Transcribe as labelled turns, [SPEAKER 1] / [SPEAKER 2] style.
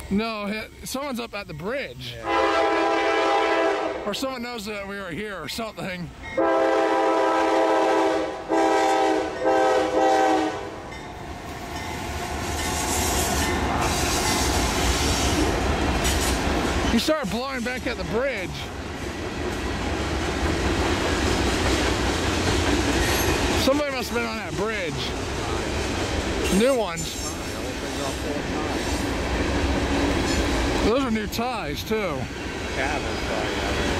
[SPEAKER 1] No, someone's up at the bridge.
[SPEAKER 2] Yeah.
[SPEAKER 1] Or someone knows that we were here or something. He started blowing back at the bridge. Somebody must have been on that bridge. New ones. Those are new ties too.
[SPEAKER 2] Cabin,